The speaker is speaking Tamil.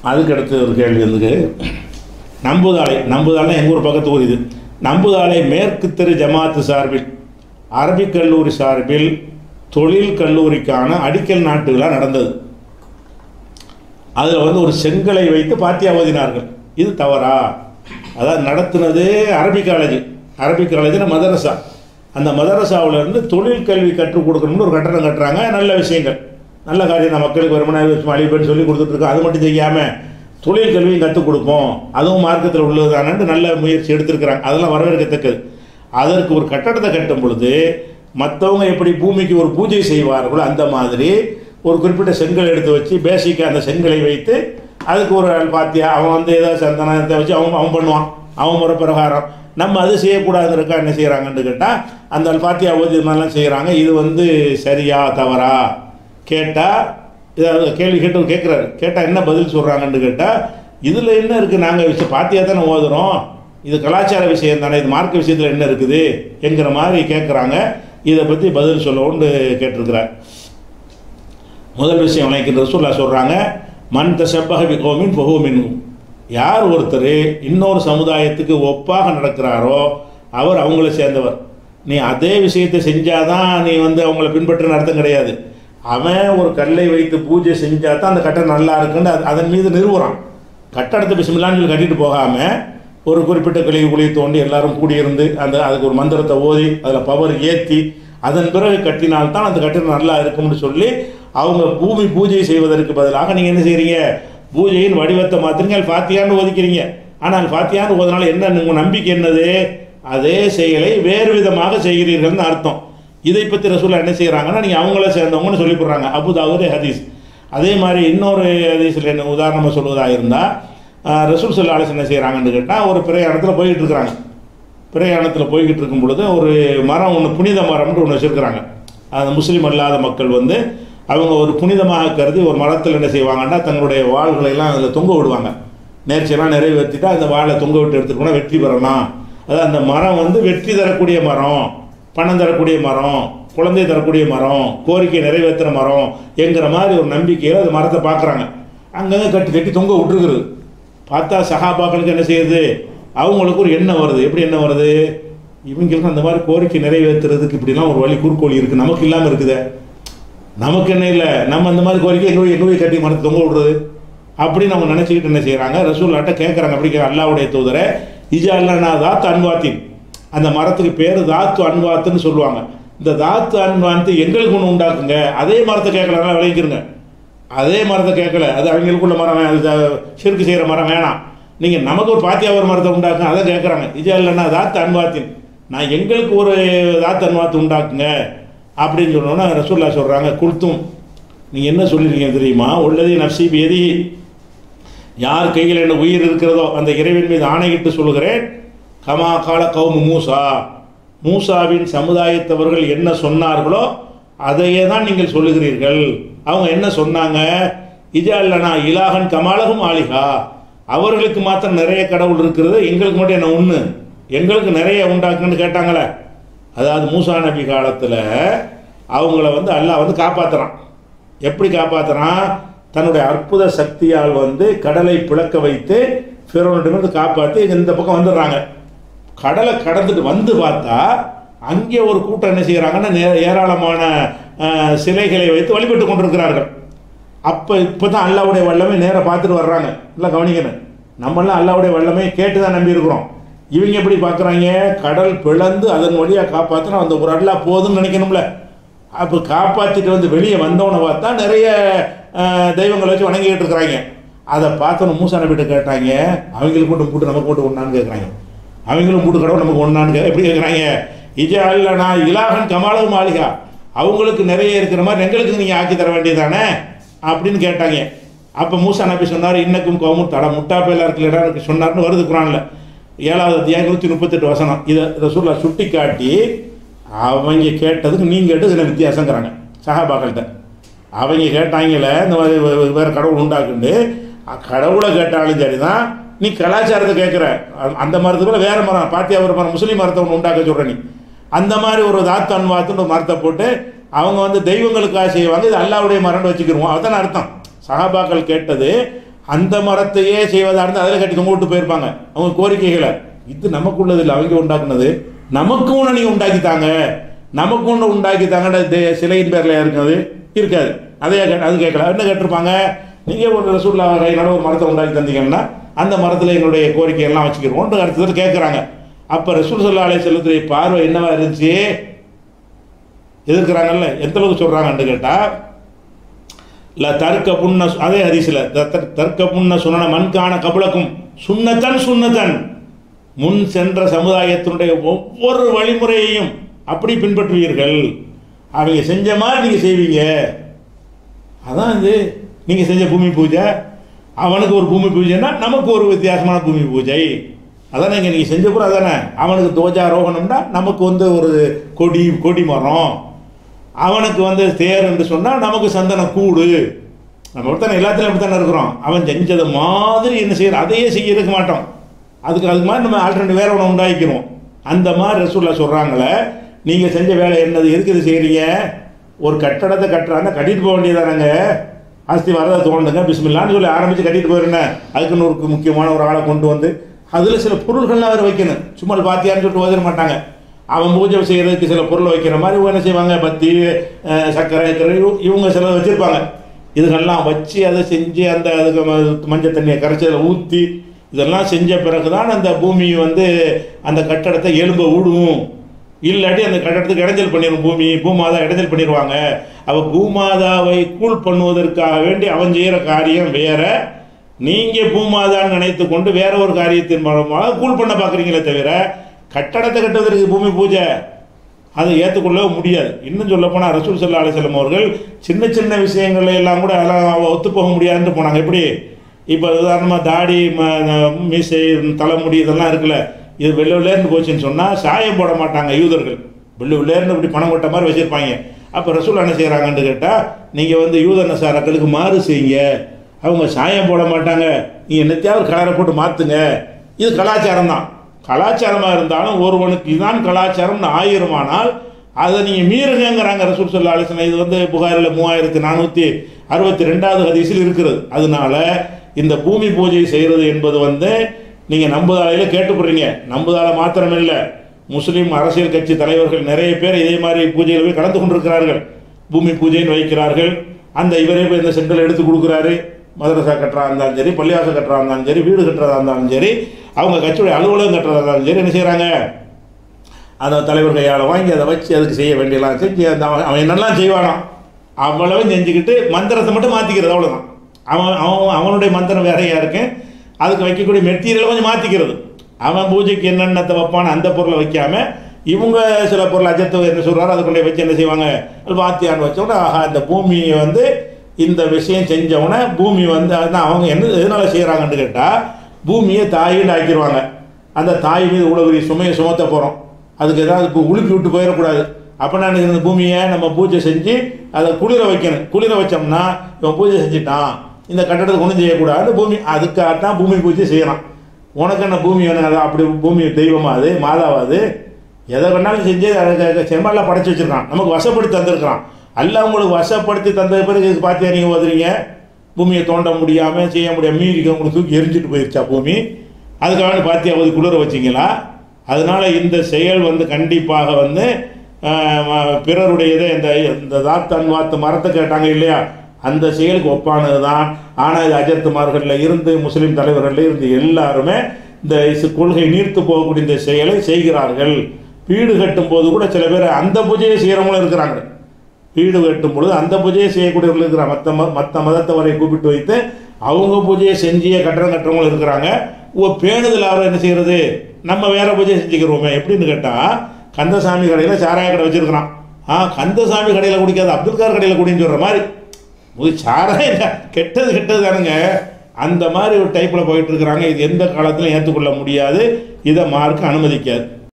அதுக்கு அடுத்து ஒரு கேள்வி வந்து நம்புதாலை. நம்புதாலை எங்கள் ஊர் பக்கத்து ஊர். இது நம்புதாலை மேற்கு தெரு ஜமாத்து சார்பில் அரபிக் கல்லூரி சார்பில் தொழில் கல்லூரிக்கான அடிக்கல் நாட்டு விழா நடந்தது. அதில் வந்து ஒரு செங்கலை வைத்து பாத்தியா ஓதினார்கள். இது தவறா? அதாவது நடத்துனது அரபிக் காலேஜில் மதரசா. அந்த மதரசாவிலேருந்து தொழில் கல்வி கற்றுக் கொடுக்கணும்னு ஒரு கட்டணம் கட்டுறாங்க. நல்ல விஷயங்கள், நல்ல காரியம் தான். மக்களுக்கு வருமானம் அழிப்பேன்னு சொல்லி கொடுத்துட்ருக்கோம். அது மட்டும் செய்யாமல் தொழில் கல்வியும் கற்றுக் கொடுப்போம், அதுவும் மார்க்கத்தில் உள்ளது தானேன்னு நல்ல முயற்சி எடுத்திருக்கிறாங்க. அதெல்லாம் வரவேற்கத்தக்கது. அதற்கு ஒரு கட்டடத்தை கட்டும் பொழுது மற்றவங்க எப்படி பூமிக்கு ஒரு பூஜை செய்வார்களோ அந்த மாதிரி ஒரு குறிப்பிட்ட செங்கல் எடுத்து வச்சு பேசிக்காக அந்த செங்கலை வைத்து அதுக்கு ஒரு பாத்தியா அவன் வந்து ஏதாவது சந்தனத்தை வச்சு அவன் பண்ணுவான், அவன் முறை பிரகாரம். நம்ம அது செய்யக்கூடாதுங்கிறக்கா என்ன செய்கிறாங்கன்னு கேட்டால் அந்த பாத்தியா ஓதி மாதிரிலாம் செய்கிறாங்க. இது வந்து சரியா தவறா கேட்டால் இதாவது கேள்வி கேட்குறாரு. கேட்டால் என்ன பதில் சொல்கிறாங்கன்னு கேட்டால் இதில் என்ன இருக்குது, நாங்கள் பாத்தியா தானே ஓதுறோம், இது கலாச்சார விஷயம் தானே, இது மார்க்க விஷயத்தில் என்ன இருக்குது என்கிற மாதிரி கேட்குறாங்க. இதை பற்றி பதில் சொல்லவுன்னு கேட்டிருக்கிறார். முதல் விஷயம் வணக்கின்ற ரசூலுல்லாஹ் சொல்கிறாங்க, மன் தஷப்பஹ பிகௌமின் ஃபஹுவ மின்ஹும். யார் ஒருத்தர் இன்னொரு சமுதாயத்துக்கு ஒப்பாக நடக்கிறாரோ அவர் அவங்கள சேர்ந்தவர். நீ அதே விஷயத்தை செஞ்சாதான் நீ வந்து அவங்கள பின்பற்றுன்னு அர்த்தம் கிடையாது. அவன் ஒரு கல்லை வைத்து பூஜை செஞ்சால் தான் அந்த கட்டடம் நல்லா இருக்குன்னு அதன் மீது நிறுவுறான். கட்டடத்தை பிஸ்மில்லான்னு சொல்லி கட்டிட்டு போகாமல் ஒரு குறிப்பிட்ட குழியை தோண்டி எல்லாரும் கூடியிருந்து அதுக்கு ஒரு மந்திரத்தை ஓதி அதில் பவர் ஏற்றி அதன் பிறகு கட்டினால்தான் அந்த கட்டிடம் நல்லா இருக்கும்னு சொல்லி அவங்க பூமி பூஜை செய்வதற்கு பதிலாக நீங்கள் என்ன செய்கிறீங்க, பூஜையின் வடிவத்தை மாற்றுறீங்க, ஃபாத்தியான்னு ஓதிக்கிறீங்க. ஆனால் ஃபாத்தியான்னு ஓதனால என்ன உங்கள் நம்பிக்கை என்னது, அதே செயலை வேறு விதமாக செய்கிறீர்கள்னு அர்த்தம். இதை பற்றி ரசூலுல்லாஹ் என்ன செய்கிறாங்கன்னா நீங்கள் அவங்கள சேர்ந்தவங்கன்னு சொல்லி போடுறாங்க. அபு தாவூத் ஹதீஸ். அதே மாதிரி இன்னொரு ஹதீஸில் என்ன உதாரணமாக சொல்வதாக இருந்தால் ரசூல் ஸல்லல்லாஹு அலைஹி வஸல்லம் என்ன செய்கிறாங்கன்னு கேட்டால் ஒரு பிரயாணத்தில் போய்கிட்டு இருக்கிறாங்க. பிரயாணத்தில் போய்கிட்டு இருக்கும் பொழுது ஒரு மரம் ஒன்று புனித மரம்னு ஒன்று வச்சுருக்கிறாங்க. அந்த முஸ்லீம் அல்லாத மக்கள் வந்து அவங்க ஒரு புனிதமாக கருதி ஒரு மரத்தில் என்ன செய்வாங்கன்னா தங்களுடைய வாள்களையெல்லாம் அதில் தொங்க விடுவாங்க. நேர்ச்சியெல்லாம் நிறைவேற்றிட்டா அந்த வாழை தொங்க விட்டு எடுத்துகிட்டு வெற்றி பெறலாம். அதாவது அந்த மரம் வந்து வெற்றி தரக்கூடிய மரம், பணம் தரக்கூடிய மரம், குழந்தை தரக்கூடிய மரம், கோரிக்கை நிறைவேற்றுற மரம் என்கிற மாதிரி ஒரு நம்பிக்கையில் அந்த மரத்தை பார்க்குறாங்க. அங்கங்கே கட்டி தொங்க விட்டுருக்குறது. பார்த்தா சஹாபாக்களுக்கு என்ன செய்யுது, அவங்களுக்கு ஒரு எண்ணம் வருது. எப்படி எண்ணம் வருது, இவங்களுக்கு அந்த மாதிரி கோரிக்கை நிறைவேற்றுறதுக்கு இப்படிலாம் ஒரு வழி குறுக்கோழி இருக்குது, நமக்கு இல்லாமல் இருக்குது, நமக்கு என்ன இல்லை, நம்ம அந்த மாதிரி கோரிக்கை எங்கே கட்டி மரத்தை தொங்க விடுறது அப்படின்னு அவங்க நினச்சிக்கிட்டு என்ன செய்கிறாங்க, ரசூலுல்லாஹ்ட்ட கேட்குறாங்க. அப்படி அல்லாஹ்வுடைய தூதரை இஜால்லனா தாத்து அன்வாத்தின், அந்த மரத்துக்கு பேர் தாத்து அன்வாத்துன்னு சொல்லுவாங்க. இந்த தாத்து அன்வாத்து எங்களுக்கு ஒன்று உண்டாக்குங்க. அதே மரத்தை கேட்கலாம், விளைவிக்கிறங்க. அதே மரத்தை கேட்கல, அது அவங்களுக்குள்ள மரம், அது ஷிர்க் செய்கிற மரம் வேணாம், நீங்கள் நமக்கு ஒரு பாத்தியா ஒரு மரத்தை உண்டாக்குங்க, அதை கேட்குறாங்க. இஜால்லனா தாத்து அன்வாத்தின், நான் எங்களுக்கு ஒரு தாத்து அன்வாத்து உண்டாக்குங்க அப்படின்னு சொன்னோன்னா ரசூலுல்லாஹ் சொல்கிறாங்க, குல்தும் நீங்கள் என்ன சொல்லியிருக்கீங்க தெரியுமா, உள்ளதே நஃப்ஸி பியதி, யார் கையில் என்ன உயிர் இருக்கிறதோ அந்த இறைவன் மீது ஆணையிட்டு சொல்லுகிறேன், கமா கால கௌமு மூசா, மூசாவின் சமுதாயத்தவர்கள் என்ன சொன்னார்களோ அதையே தான் நீங்கள் சொல்லுகிறீர்கள். அவங்க என்ன சொன்னாங்க, இஜால்லனா இலாஹன் கமாலகும் ஆலிஹா, அவர்களுக்கு மாத்திரம் நிறைய கடவுள் இருக்கிறது, எங்களுக்கு மட்டும் என்ன ஒன்று, எங்களுக்கு நிறைய உண்டாக்குன்னு கேட்டாங்களே. அதாவது மூசா நபி காலத்தில் அவங்கள வந்து அல்லாஹ் வந்து காப்பாற்றுறான். எப்படி காப்பாற்றுறான், தன்னுடைய அற்புத சக்தியால் வந்து கடலை பிளக்க வைத்து ஃபிரௌனிடமிருந்து காப்பாற்றி இந்த பக்கம் வந்துடுறாங்க. கடலை கடந்துட்டு வந்து பார்த்தா அங்கே ஒரு கூட்டம் என்ன செய்கிறாங்கன்னா ஏராளமான சிலைகளை வைத்து வழிபட்டு கொண்டிருக்கிறார்கள். இப்போ தான் அல்லாஹ்வுடைய வல்லமை நேராக பார்த்துட்டு வர்றாங்க. இல்லை கவனிக்கணும், நம்மளாம் அல்லாஹ்வுடைய வல்லமை கேட்டு தான் நம்பி இருக்கிறோம். இவங்க எப்படி பார்க்குறாங்க, கடல் பிளந்து அதன் வழியாக காப்பாற்றினா அந்த ஒரு அல்லாஹ் போதுன்னு நினைக்கணும்ல. அப்போ காப்பாற்றிட்டு வந்து வெளியே வந்தவனை பார்த்தா நிறைய தெய்வங்களை வச்சு வணங்கிக்கிட்டு இருக்கிறாங்க. அதை பார்த்தோன்னு மூசா நபிகிட்ட கேட்டாங்க, அவங்களுக்கு மட்டும் கூட்டு நமக்கு மட்டும் ஒன்றான்னு கேட்குறாங்க, அவங்களும் கூட்டு கடவுள் நமக்கு ஒன்றான்னு எப்படி கேட்குறாங்க, இஜால்லனா இலாஹன் கமாலகும் ஆலிஹா, அவங்களுக்கு நிறைய இருக்கிற மாதிரி எங்களுக்கு நீங்கள் ஆக்கி தர வேண்டியதானே அப்படின்னு கேட்டாங்க. அப்போ மூசா நபி சொன்னார், இன்னக்கும் கௌமுன் தட முட்டாப்பையில் இருக்கிற சொன்னார்னு வருது குரானில் 7வது அத்தியாயம் 138 வசனம். இதை ரசூலுல்லாஹ் சுட்டி காட்டி அவங்க கேட்டதுக்கு நீங்கள் கேட்டது என்ன வித்தியாசங்கிறாங்க சஹாபாக்கள்கிட்ட. அவங்க கேட்டாங்களே இந்த மாதிரி வேறு கடவுள் உண்டாக்குண்டு, கடவுளை கேட்டாலும் சரி தான், நீ கலாச்சாரத்தை கேட்குற, அந்த மரத்துக்குள்ள வேறு மரம் பாத்தியா ஒரு மரம் முஸ்லீம் மரத்தை ஒன்று உண்டாக்க சொல்கிற, நீ அந்த மாதிரி ஒரு தாத்து அன்வாத்துன்னு ஒரு மரத்தை போட்டு அவங்க வந்து தெய்வங்களுக்காக செய்வாங்க, இது அல்லாஹ்வுடைய மரம்னு வச்சுக்கிடுவோம். அதுதான் அர்த்தம். சஹாபாக்கள் கேட்டது அந்த மரத்தையே செய்வதாக இருந்தால் அதில் கட்டி தொங்க விட்டு போயிருப்பாங்க அவங்க கோரிக்கைகளை. இது நமக்குள்ளது இல்லை, அவங்க உண்டாக்குனது. நமக்கு ஒன்று நீங்கள் உண்டாக்கித்தாங்க, நமக்கு ஒன்று உண்டாக்கித்தாங்க சிலையின் பேரில் இருக்கிறது இருக்காது. அதையே அது கேட்கல. என்ன கேட்டிருப்பாங்க, நீங்கள் ஒரு ரசூல்லா கையினோட ஒரு மரத்தை உண்டாக்கி தந்தீங்கன்னா அந்த மரத்தில் எங்களுடைய கோரிக்கையெல்லாம் வச்சுக்கிறோம் அடுத்தது கேட்குறாங்க. அப்போ ரசூல் ஸல்லல்லாஹு அலைஹி வஸல்லம் பார்வை என்னவா இருந்துச்சு? எதிர்க்கிறாங்கல்ல, எந்த அளவுக்கு சொல்கிறாங்கன்னு கேட்டால், இல்லை தர்க்க புண்ண, அதே ஹதீஸில் தர்க்க புண்ண சுனன மண்கான கபலக்கும் சுன்னத்தன் முன் சென்ற சமுதாயத்தினுடைய ஒவ்வொரு வழிமுறையையும் அப்படி பின்பற்றுவீர்கள். அவங்க செஞ்ச மாதிரி நீங்கள் செய்வீங்க. அதான் இது நீங்கள் செஞ்ச பூமி பூஜை. அவனுக்கு ஒரு பூமி பூஜைன்னா நமக்கு ஒரு வித்தியாசமான பூமி பூஜை. அதானே இங்கே நீங்கள் செஞ்ச கூட அதானே. அவனுக்கு துவஜாரோகணம்னா நமக்கு ஒரு கொடி மரம். அவனுக்கு தேர் என்று சொன்னால் நமக்கு சந்தன கூடு. நம்ம அப்படித்தானே எல்லாத்துலையும் அப்படித்தானே இருக்கிறோம். அவன் செஞ்சது மாதிரி என்ன செய்யறோம் அதையே செய்ய இருக்க மாட்டோம். அதுக்கு மாதிரி நம்ம ஆல்டர்னேட்டிவ் வேற ஒன்று உண்டாக்கிக்கிறோம். அந்த மாதிரி ரசூலுல்லாஹ் சொல்கிறாங்களே, நீங்கள் செஞ்ச வேலை என்னது, எதுக்கு இது செய்கிறீங்க? ஒரு கட்டடத்தை கட்டுறாங்க, கட்டிட்டு போக வேண்டியதானாங்க. அஸ்தி வரதை தோணுங்க, பிஸ்மில்லான்னு சொல்லி ஆரம்பித்து கட்டிட்டு போயிருந்தேன். அதுக்குன்னு ஒரு முக்கியமான ஒரு ஆளை கொண்டு வந்து அதில் சில பொருள்கள்லாம் வேறு வைக்கணும். சும்மா பாத்தியான்னு சொல்லிட்டு ஓதிட மாட்டாங்க. அவன் பூஜை செய்கிறதுக்கு சில பொருளை வைக்கிற மாதிரி என்ன செய்வாங்க, பத்தி சர்க்கரை இவங்க சில வச்சுருப்பாங்க. இதுகள்லாம் வச்சு அதை செஞ்சு அந்த அதுக்கு மஞ்சள் தண்ணியை கரைச்சி அதில் ஊற்றி இதெல்லாம் செஞ்ச பிறகு தான் அந்த பூமி அந்த கட்டடத்தை எலும்ப விடும். இல்லாட்டி அந்த கட்டடத்துக்கு இடைஞ்சல் பண்ணிடும். பூமாதா இடைஞ்சல் பண்ணிடுவாங்க. அவள் பூமாதாவை கூல் பண்ணுவதற்காக வேண்டி அவன் செய்கிற காரியம் வேற. நீங்கள் பூமாதான்னு நினைத்து கொண்டு வேற ஒரு காரியத்தின் மூலமாக கூல் பண்ண பார்க்குறீங்களே தவிர கட்டடத்தை கட்டுவதற்கு பூமி பூஜை அதை ஏற்றுக்கொள்ளவே முடியாது. இன்னும் சொல்லப்போனால் ரசூல் ஸல்லல்லாஹு அலைஹி வஸல்லம் அவர்கள் சின்ன சின்ன விஷயங்கள்ல எல்லாம் கூட அதெல்லாம் ஒத்துப்போக முடியாதுன்னு போனாங்க. எப்படி இப்போ உதாரணமாக தாடி மீசை தலைமுடி இதெல்லாம் இருக்குல்ல, இது வெள்ளை வெள்ளேர்னு போச்சுன்னு சொன்னால் சாயம் போட மாட்டாங்க யூதர்கள். வெள்ளை வெள்ளேர்னு இப்படி பணம் கொட்ட மாதிரி வச்சுருப்பாங்க. அப்போ ரசூல் என்ன செய்கிறாங்கன்னு கேட்டால், நீங்கள் யூத நசாராக்களுக்கு மாறு செய்யுங்க, அவங்க சாயம் போட மாட்டாங்க, நீங்கள் என்னத்தையாவது கலரை போட்டு மாற்றுங்க. இது கலாச்சாரம் தான். கலாச்சாரமாக இருந்தாலும் ஒருவனுக்கு இதுதான் கலாச்சாரம்னு ஆயிரமானால் அதை நீங்கள் மீறுங்கிறாங்க ரசூல் ஸல்லல்லாஹு அலைஹி வஸல்லம். இது புகாரில் 3462வது ஹதீஸில் இருக்கிறது. அதனால இந்த பூமி பூஜை செய்கிறது என்பது நீங்கள் நம்புதாலையில் கேட்டுப்படுறீங்க. நம்புதால மாத்திரம் இல்லை, முஸ்லீம் அரசியல் கட்சி தலைவர்கள் நிறைய பேர் இதே மாதிரி பூஜையில் போய் கலந்து கொண்டிருக்கிறார்கள். பூமி பூஜைன்னு வைக்கிறார்கள். அந்த இவரே போய் இந்த செங்கல் எடுத்து கொடுக்குறாரு. மதரசா கட்டுறா இருந்தாலும் சரி, பள்ளிவாசல் கட்டுறா இருந்தாலும் சரி, வீடு கட்டுறதா இருந்தாலும் சரி, அவங்க கட்சியுடைய அலுவலகம் கட்டுறதா இருந்தாலும் சரி, என்ன செய்கிறாங்க, அந்த தலைவர் கையால் வாங்கி அதை வச்சு அதுக்கு செய்ய வேண்டியலாம் செஞ்சு அவன் என்னெல்லாம் செய்வானாம் அவ்வளவு செஞ்சுக்கிட்டு மந்திரத்தை மட்டும் மாற்றிக்கிறது. அவ்வளோதான். அவனுடைய மந்திரம் வேறையாக இருக்கு. அதுக்கு வைக்கக்கூடிய மெட்டீரியலை கொஞ்சம் மாற்றிக்கிறது. அவன் பூஜைக்கு என்னென்னத்தை வைப்பான அந்த பொருளை வைக்காமல் இவங்க சில பொருள் அஜத்தை என்ன சொல்கிறாரோ அதை கொண்டு வச்சு என்ன செய்வாங்க, வாத்தியான்னு வச்சோன்னா ஆஹா இந்த பூமியை இந்த விஷயம் செஞ்சவொடனே பூமி அதுதான் அவங்க எதனால் செய்கிறாங்கன்னு கேட்டால், பூமியை தாயின்னு ஆக்கிடுவாங்க. அந்த தாய் மீது இவ்வளோ பெரிய சுமையை சுமத்த போகிறோம், அதுக்கு ஏதாவது இப்போ உழுப்பி விட்டு போயிடக்கூடாது. அப்போ நான் இந்த பூமியை நம்ம பூஜை செஞ்சு அதை குளிர வைக்கணும். குளிர வச்சோம்னா இவன் பூஜை செஞ்சுட்டான், இந்த கட்டடத்தை ஒன்றும் செய்யக்கூடாது. பூமி அதுக்காக தான் பூமி பூஜை செய்யலாம். உனக்கு என்ன பூமி வேணும், அதை அப்படி பூமி தெய்வமாது மாதாவாது எதை வேணாலும் செஞ்சு அதை செம்மல்லாம் படைச்சி வச்சுருக்கான், நமக்கு வசப்படுத்தி தந்திருக்கிறான். எல்லாம் உங்களுக்கு வசப்படுத்தி தந்த பிறகு இது பார்த்தியா நீங்கள் ஓதுறீங்க, பூமியை தோண்ட முடியாமல் செய்ய முடியாமல் மீறிக்க உங்களுக்கு தூக்கி எரிஞ்சிட்டு போயிருச்சா பூமி, அதுக்காக பார்த்தியா அது குளிர வச்சிங்களா? அதனால் இந்த செயல் கண்டிப்பாக பிறருடையதை இந்த தாத்தன் வாத்து மரத்தை கேட்டாங்க இல்லையா, அந்த செயலுக்கு ஒப்பானது தான். ஆனால் இது அஜத்துமார்களில் இருந்து முஸ்லீம் தலைவர்களில் இருந்து எல்லாருமே இந்த கொள்கை நீர்த்து போகக்கூடிய இந்த செயலை செய்கிறார்கள். வீடு கட்டும் போது கூட சில பேர் அந்த பூஜையை செய்கிறவங்களும் இருக்கிறாங்க. வீடு கட்டும் பொழுது அந்த பூஜையை செய்யக்கூடியவர்கள் இருக்கிறாங்க. மற்ற மதத்தவரை கூப்பிட்டு வைத்து அவங்க பூஜையை செஞ்சிய கட்டடம் கட்டுறவங்களும் இருக்கிறாங்க. பேணுதல் ஆர்வம் என்ன செய்கிறது, நம்ம வேற பூஜையை செஞ்சுக்கிறோமே. எப்படின்னு கேட்டால், கந்தசாமி கடையில் சாராய கடை வச்சுருக்கிறான். கந்தசாமி கடையில் குடிக்காது அப்துல் கார் கடையில் குடின்னு சொல்கிற மாதிரி சாராயம் கெட்டது தானுங்க. அந்த மாதிரி ஒரு டைப்பில் போயிட்டு இருக்கிறாங்க. இது எந்த காலத்திலும் ஏற்றுக்கொள்ள முடியாது. இதை மார்க்க அனுமதிக்காது.